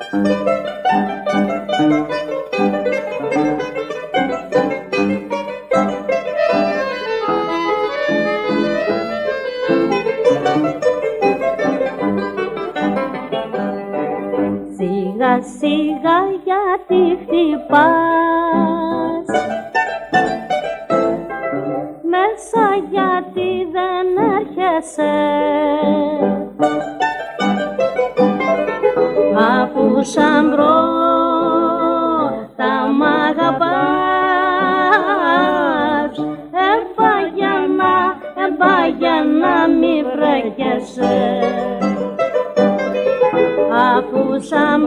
Σιγά σιγά γιατί χτυπάς μέσα, γιατί δεν έρχεσαι, αφού σαν πρώτα μ' αγαπάς. Έμπα για να μη βρέχεσαι, αφού σαν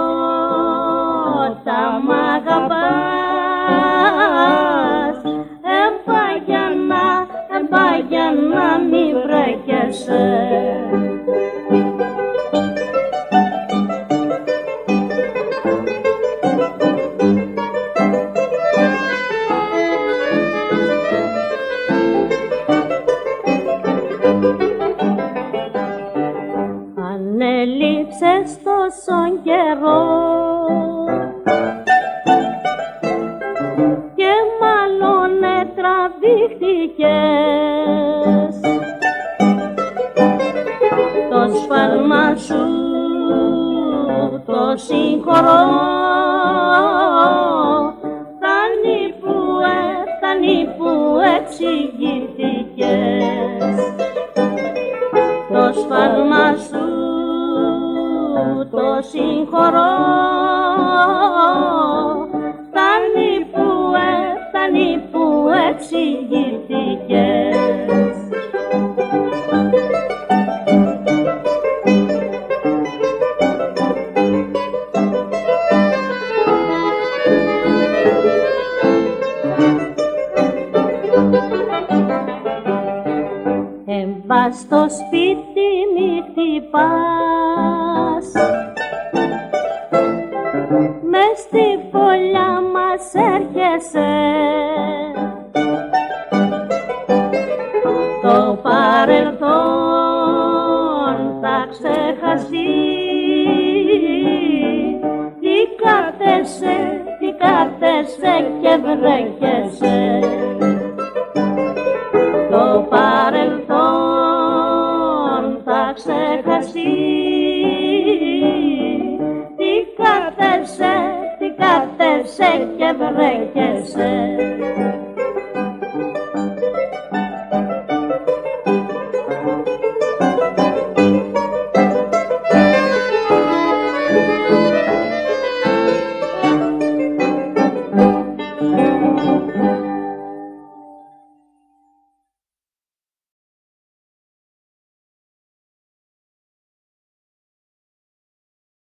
πρώτα μ' αγαπάς. Έμπα για να μη βρέχεσαι. Αν έλειψες τόσον καιρό και μάλλον τραβήχτηκες, το σφάλμα σου το συγχωρώ. Φτάνει που εξηγήθηκες, το σφάλμα σου το συγχωρώ. Φτάνει που εξηγήθηκες. Έμπα στο σπίτι μη χτυπάς, μες στη φωλιά μας έρχεσαι. Το παρελθόν θα ξεχαστεί, τι κάθεσαι και βρέχεσαι. Το παρελθόν θα ξεχαστεί, τι κάθεσαι και βρέχεσαι.